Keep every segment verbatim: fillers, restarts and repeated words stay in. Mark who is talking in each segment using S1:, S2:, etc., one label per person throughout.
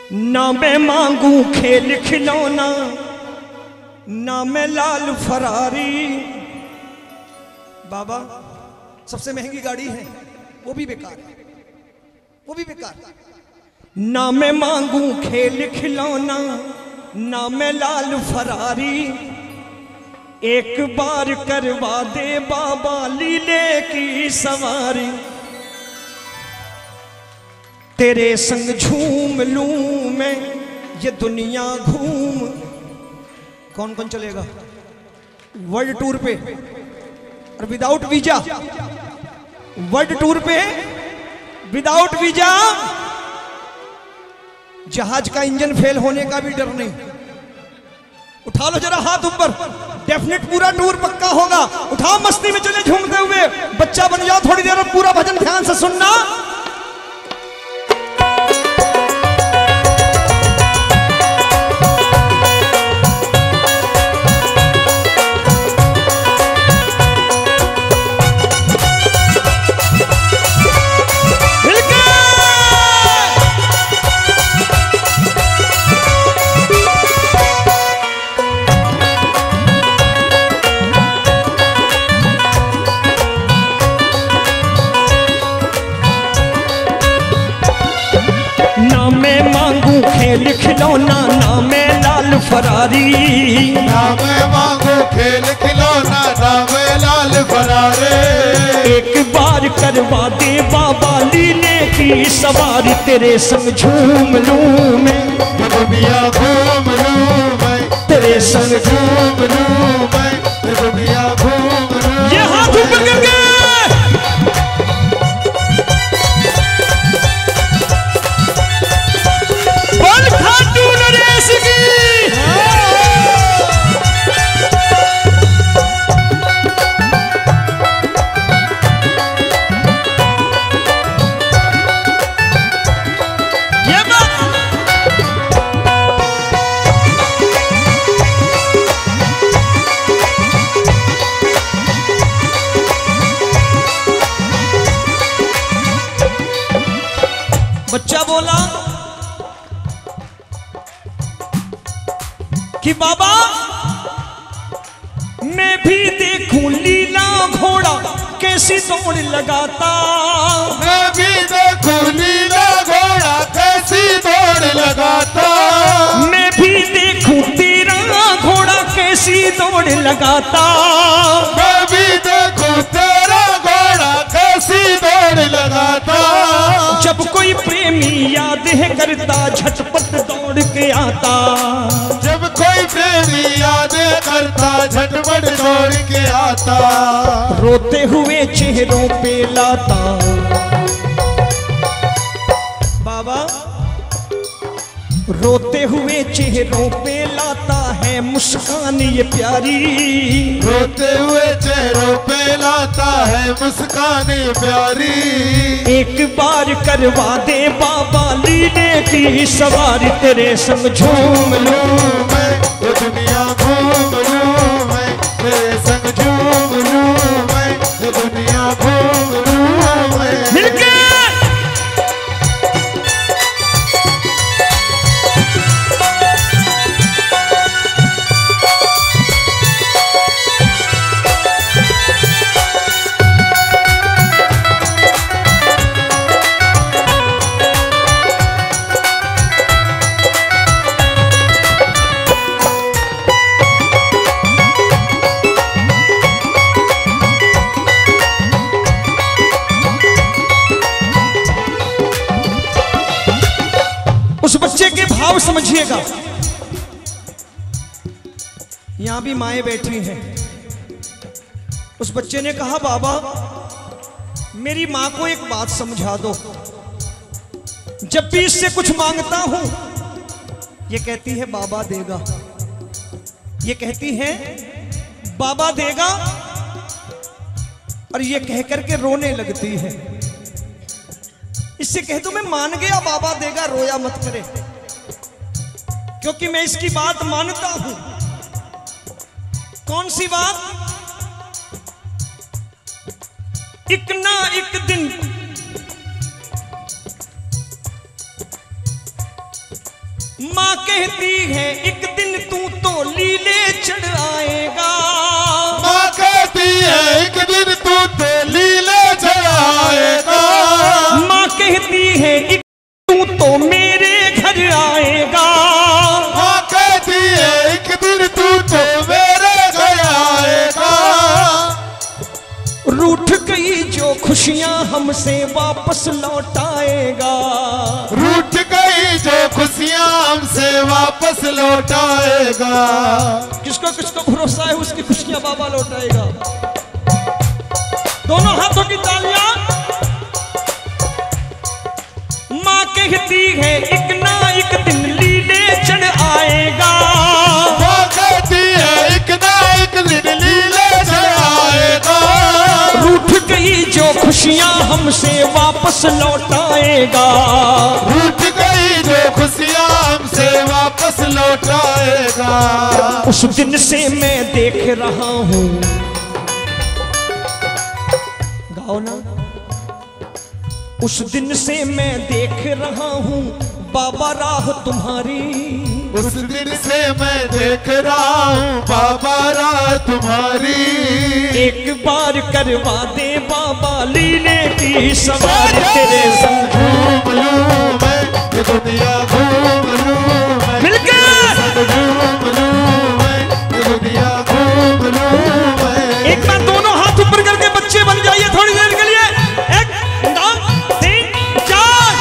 S1: ना मैं मांगू खेल खिलौना, ना मैं लाल फरारी। बाबा सबसे महंगी गाड़ी है, वो भी बेकार है, वो भी बेकार। ना मैं मांगू खेल खिलौना, ना मैं लाल फरारी। एक बार करवा दे बाबा लीले की सवारी। तेरे संग झूम लूं मैं ये दुनिया घूम। कौन कौन चलेगा वर्ल्ड टूर पे और विदाउट वीजा? वर्ल्ड टूर पे विदाउट वीजा, जहाज का इंजन फेल होने का भी डर नहीं। उठा लो जरा हाथ ऊपर, डेफिनेट पूरा टूर पक्का होगा। उठाओ, मस्ती में चले झूमते हुए, बच्चा बन जाओ थोड़ी देर और पूरा भजन ध्यान से सुनना। खेल खिलौना, ना मैं लाल फरारी।
S2: ना मैं मांगू खेल खिलौना, ना मैं लाल फरारी।
S1: एक बार करवा दे बाबा लीले की सवारी। तेरे संग झूम लूं मैं
S2: दुनिया घूम लूं मैं,
S1: तेरे संग
S2: झूम लूं मैं दुनिया घूम लूं।
S1: ये हाथ ऊपर करके बच्चा बोला कि बाबा मैं भी देखूं लीला घोड़ा कैसी दौड़ लगाता।
S2: मैं भी देखूं लीला घोड़ा कैसी दौड़ लगाता।
S1: मैं भी देखूं तेरा घोड़ा कैसी दौड़ लगाता।
S2: मैं भी देखूं तेरा घोड़ा कैसी दौड़ लगाता।
S1: जब कोई प्रेमी याद है करता झटपट दौड़ के आता।
S2: जब कोई प्रेमी याद करता झटपट दौड़ के आता।
S1: रोते हुए चेहरों पे लाता बाबा, रोते हुए चेहरों पे लाता है मुस्कान ये प्यारी।
S2: रोते हुए चेहरों पे लाता है मुस्कान ये प्यारी।
S1: एक बार करवा दे बाबा लीले की सवारी। तेरे संग झूम लूं
S2: मैं ये दुनिया घूम लूं मैं, तेरे संग झूम लूं मैं ये दुनिया घूम लूं मैं।
S1: मिलके उस बच्चे के भाव समझिएगा। यहां भी माएं बैठी हैं। उस बच्चे ने कहा बाबा मेरी मां को एक बात समझा दो। जब भी इससे कुछ मांगता हूं ये कहती है बाबा देगा, ये कहती है बाबा देगा, और ये कह करके रोने लगती है। इससे कह दो मैं मान गया बाबा देगा, रोया मत करे, क्योंकि मैं इसकी बात मानता हूं। कौन सी बात? एक ना एक दिन माँ कहती है एक दिन तू तो लीले चढ़ आएगा।
S2: माँ कहती है एक दिन तू तो लीले चढ़ आएगा।
S1: माँ कहती है एक तू तो मेरे घर आएगा।
S2: माँ कहती है एक दिन तू तो मेरे घर आएगा।
S1: रूठ गई जो खुशियाँ हमसे वापस लौटाएगा।
S2: रूठ गई जो खुशियाँ हमसे वापस लौटाएगा।
S1: किसको किसको भरोसा है उसकी खुशियाँ बाबा लौटाएगा। दोनों हाथों की तालियां। माँ कहती है एक ना एक दिन लीले चढ़ आएगा।
S2: माँ कहती है एक ना एक दिन लीले चढ़ आएगा।
S1: रूठ गई जो खुशियाँ हमसे वापस लौटाएगा।
S2: रूठ गई जो खुशियाँ हमसे वापस लौटाएगा।
S1: उस दिन से मैं देख रहा हूँ, गाओ ना। उस दिन से मैं देख रहा हूँ बाबा राह तुम्हारी।
S2: उस दिन से मैं देख रहा हूँ बाबा राह तुम्हारी।
S1: एक बार करवा दे बाबा लीले की सवारी। तेरे संग
S2: घूम लूं मैं ये दुनिया, घूम लूं मैं
S1: मिलकर
S2: घूम लूं मैं ये दुनिया, घूम लूं मैं।
S1: एक बार दोनों हाथ ऊपर करके बच्चे बन जाइए थोड़ी देर के लिए। एक दो तीन चार।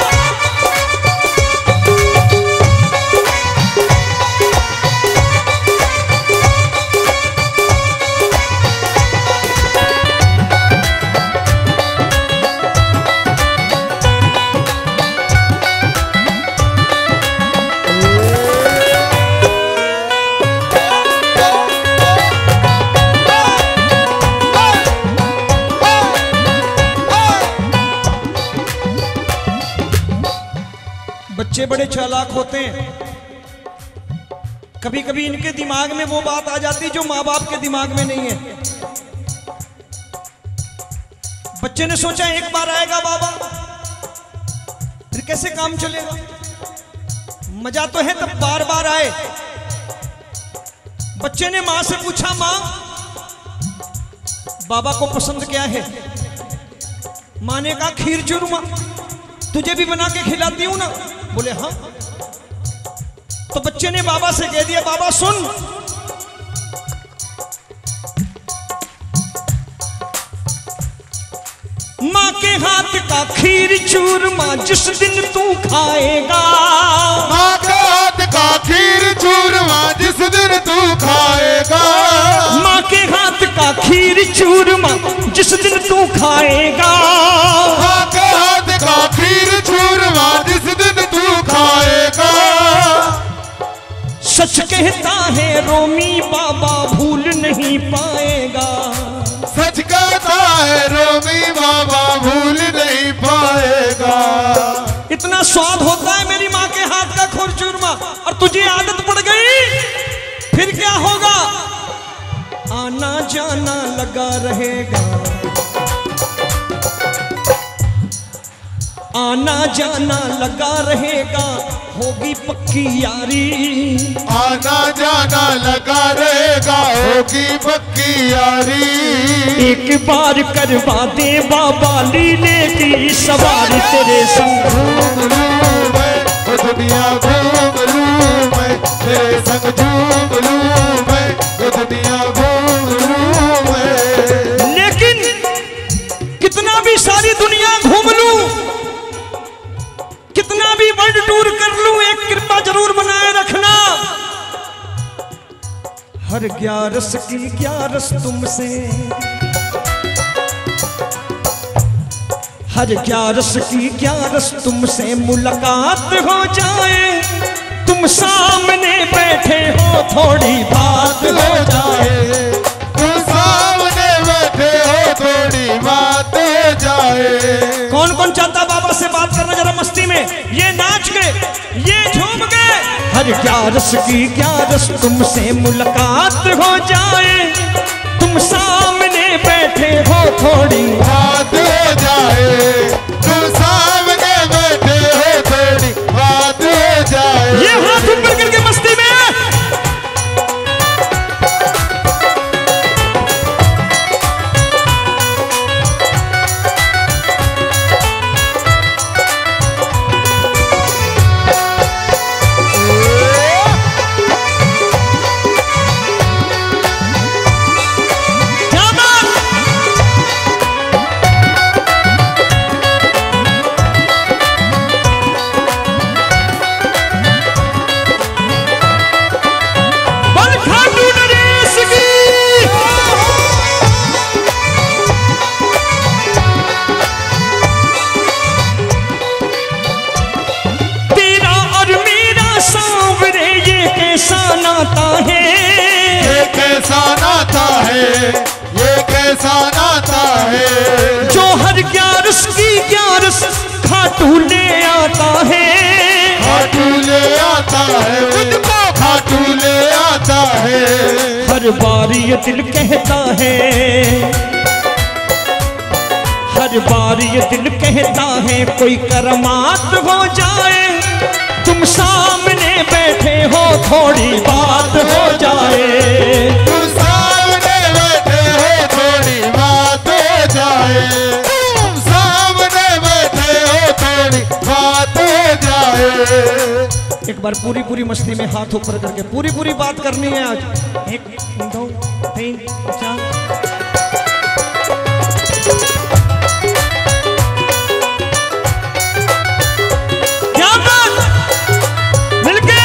S1: बच्चे बड़े चालाक होते हैं। कभी कभी इनके दिमाग में वो बात आ जाती जो माँ बाप के दिमाग में नहीं है। बच्चे ने सोचा एक बार आएगा बाबा, फिर कैसे काम चलेगा। मजा तो है तब बार बार आए। बच्चे ने माँ से पूछा, माँ बाबा को पसंद क्या है। माँ ने कहा खीर चूरमा, तुझे भी बना के खिलाती हूं ना। बोले हाँ। तो बच्चे ने बाबा से कह दिया, बाबा सुन, माँ के हाथ का खीर चूरमा जिस दिन तू खाएगा।
S2: माँ के हाथ का खीर चूरमा जिस दिन तू खाएगा।
S1: माँ के हाथ का खीर चूरमा जिस दिन तू खाएगा।
S2: माँ के हाथ का खीर चूरमा जिस दिन तू खाएगा।
S1: सच कहता है रोमी बाबा भूल नहीं पाएगा।
S2: सच कहता है रोमी बाबा भूल नहीं पाएगा।
S1: इतना स्वाद होता है मेरी माँ के हाथ का खोर चूरमा, और तुझे आदत पड़ गई, फिर क्या होगा। आना जाना लगा रहेगा, आना जाना लगा रहेगा, होगी पक्की यारी।
S2: आना जाना लगा रहेगा, होगी पक्की यारी।
S1: एक बार करवा दे बाबा लीले की सवारी। तेरे संग
S2: घूम लूं मैं वो दुनिया, घूम लूं मैं तेरे संग, झूम लूं मैं वो दुनिया, घूम लूं मैं।
S1: लेकिन कितना भी सारी दुनिया घूम लूं, कितना भी वर्ल्ड टूर कर लूं, एक कृपा जरूर बनाए रखना। हर ग्यारस की ग्यारस तुमसे, हर ग्यारस की ग्यारस तुमसे मुलाकात हो जाए। तुम सामने बैठे हो थोड़ी बात हो जाए।
S2: तुम सामने बैठे हो थोड़ी बात हो जाए।
S1: कौन कौन चाहता बाबा से बात करना जरा मस्ती में, ये नाच के, ये झूम के। हर ग्यारस की ग्यारस तुमसे मुलाकात हो जाए। तुम सामने बैठे हो थोड़ी
S2: बात हो जाए। तुम सामने बैठे हो थोड़ी बात हो जाए।
S1: ये हाथ
S2: का नाता है,
S1: जो हर ग्यारस की ग्यारस खाटू ले आता है,
S2: खाटू ले आता है, उनको खाटू ले आता है।
S1: हर बार ये दिल कहता है, हर बार ये दिल कहता है कोई करमात हो जाए, तुम सामने बैठे हो थोड़ी बात हो जाए,
S2: तुम सामने बैठे हो थोड़ी बात हो जाए, तुम सामने बैठे हो थोड़ी बात हो जाए।
S1: एक बार पूरी पूरी मस्ती में हाथ ऊपर करके पूरी पूरी बात करनी है आज। एक दो तीन चार। क्या बात, मिलके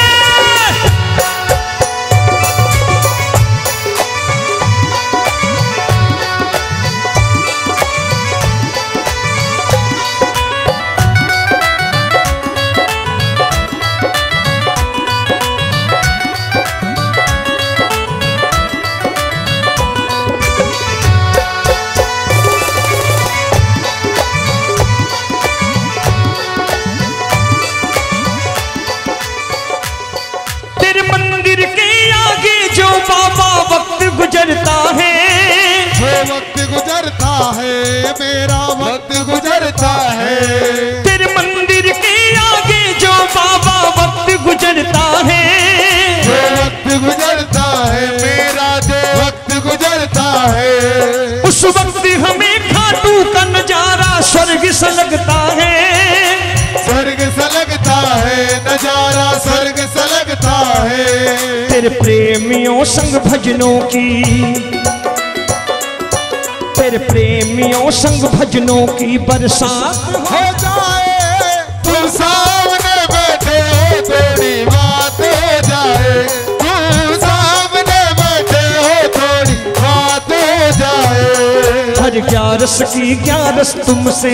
S1: गुजरता है,
S2: जो वक्त गुजरता है, मेरा वक्त गुजरता है,
S1: तेरे मंदिर के आगे जो बाबा वक्त गुजरता है,
S2: जो वक्त गुजरता है, मेरा जो वक्त गुजरता है,
S1: उस वक्त हमें खाटू का नजारा स्वर्ग सा लगता है,
S2: स्वर्ग सा लगता है, नजारा स्वर्ग सा लगता है।
S1: तेरे प्रेमियों संग भजनों की, तेरे प्रेमियों संग भजनों की बरसात
S2: हो जाए, तुम सामने बैठे हो थोड़ी बात हो जाए, तुम सामने बैठे हो थोड़ी बात हो जाए।
S1: हर ग्यारस की ग्यारस तुमसे,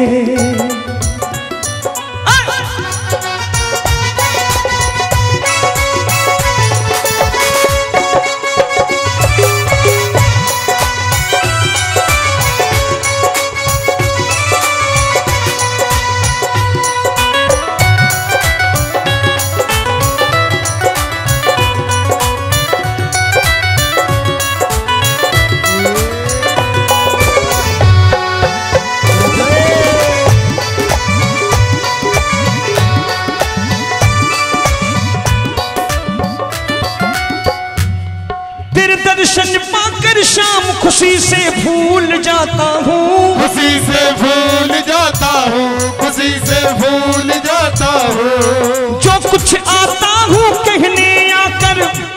S1: दर्शन पाकर शाम खुशी से भूल जाता हूँ,
S2: खुशी से भूल जाता हूँ, खुशी से भूल जाता हूँ,
S1: जो कुछ आता हूँ कहने आकर,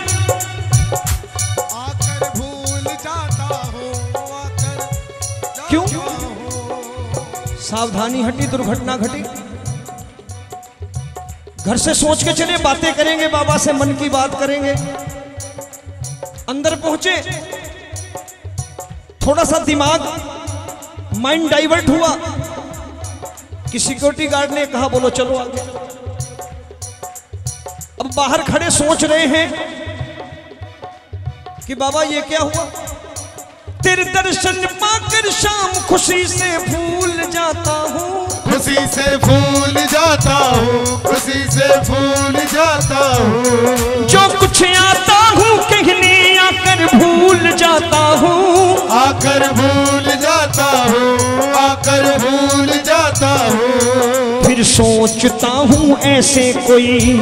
S2: आकर भूल जाता हूँ, आकर
S1: क्यों? सावधानी हटी दुर्घटना घटी। घर से सोच के चले बातें करेंगे, बाबा से मन की बात करेंगे। अंदर पहुंचे, थोड़ा सा दिमाग माइंड डाइवर्ट हुआ कि सिक्योरिटी गार्ड ने कहा बोलो चलो आगे। अब बाहर खड़े सोच रहे हैं कि बाबा ये क्या हुआ। तेरे दर्शन पाकर शाम खुशी से भूल जाता हूँ,
S2: खुशी से भूल जाता हूँ, खुशी से भूल जाता हूँ,
S1: जो कुछ आता हूँ कहने आकर भूल जाता हूँ,
S2: आकर भूल जाता हूँ, आकर भूल जाता हूँ,
S1: फिर सोचता हूँ ऐसे कोई,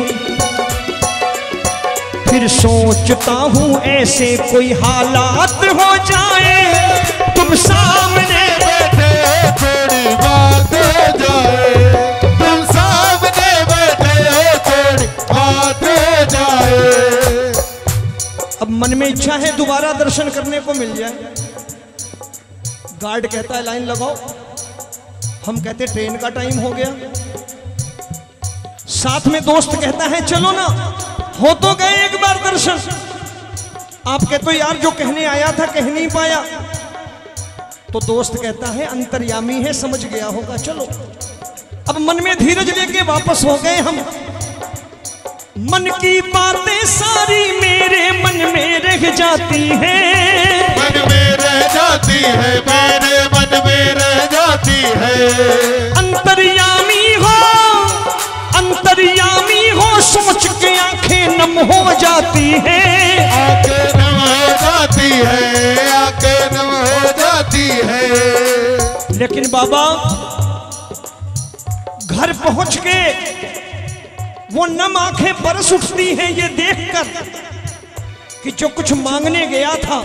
S1: फिर सोचता हूँ ऐसे कोई हालात हो जाए, तुम सामने
S2: बैठे हो थोड़ी बात हो जाए, तुम सामने बैठे हो थोड़ी बात हो जाए।
S1: अब मन में इच्छा है दोबारा दर्शन करने को मिल जाए। गार्ड कहता है लाइन लगाओ, हम कहते ट्रेन का टाइम हो गया। साथ में दोस्त कहता है चलो ना, हो तो गए एक बार दर्शन। आप कहते हो यार जो कहने आया था कह नहीं पाया, तो दोस्त कहता है अंतर्यामी है समझ गया होगा चलो। अब मन में धीरज लेके वापस हो गए हम। मन की बातें सारी मेरे मन में रह जाती हैं,
S2: मन में रह रह जाती है, मेरे मन में रह जाती है।
S1: अंतर्यामी हो, अंतर्यामी हो, सोच के आंखें नम हो जाती है,
S2: आंखें नम हो जाती है, आंखें नम हो जाती है।
S1: लेकिन बाबा घर पहुंच के वो नम आंखें बरस उठती हैं ये देखकर कि जो कुछ मांगने गया था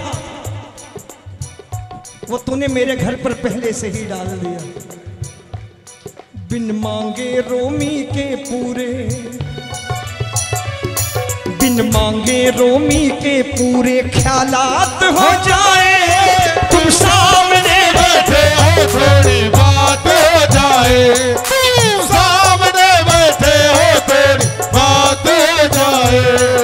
S1: वो तूने मेरे घर पर पहले से ही डाल दिया। बिन मांगे रोमी के पूरे, बिन मांगे रोमी के पूरे ख्यालात हो जाए, तुम सामने
S2: बैठे हो थोड़ी बात हो जाए, तुम सामने बैठे हो थोड़ी बात हो जाए।